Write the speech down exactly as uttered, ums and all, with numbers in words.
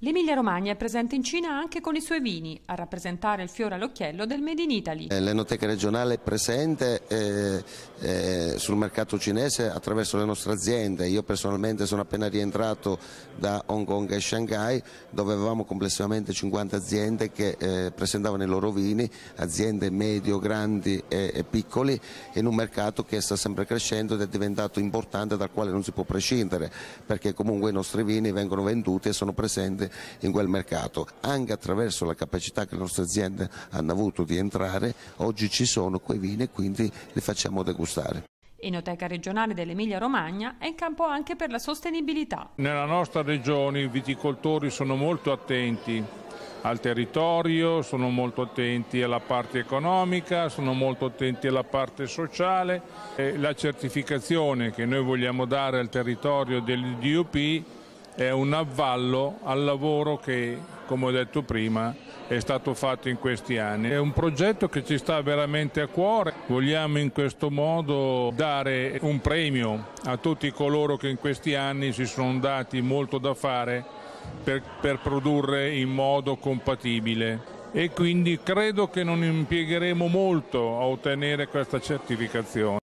L'Emilia-Romagna è presente in Cina anche con i suoi vini, a rappresentare il fiore all'occhiello del Made in Italy. L'Enoteca regionale è presente eh, eh, sul mercato cinese attraverso le nostre aziende. Io personalmente sono appena rientrato da Hong Kong e Shanghai, dove avevamo complessivamente cinquanta aziende che eh, presentavano i loro vini, aziende medio, grandi e, e piccoli, in un mercato che sta sempre crescendo ed è diventato importante, dal quale non si può prescindere, perché comunque i nostri vini vengono venduti e sono presenti in quel mercato. Anche attraverso la capacità che le nostre aziende hanno avuto di entrare, oggi ci sono quei vini e quindi li facciamo degustare. Enoteca regionale dell'Emilia Romagna è in campo anche per la sostenibilità. Nella nostra regione i viticoltori sono molto attenti al territorio, sono molto attenti alla parte economica, sono molto attenti alla parte sociale. E la certificazione che noi vogliamo dare al territorio dell'I D U P è un avvallo al lavoro che, come ho detto prima, è stato fatto in questi anni. È un progetto che ci sta veramente a cuore. Vogliamo in questo modo dare un premio a tutti coloro che in questi anni si sono dati molto da fare per, per produrre in modo compatibile. E quindi credo che non impiegheremo molto a ottenere questa certificazione.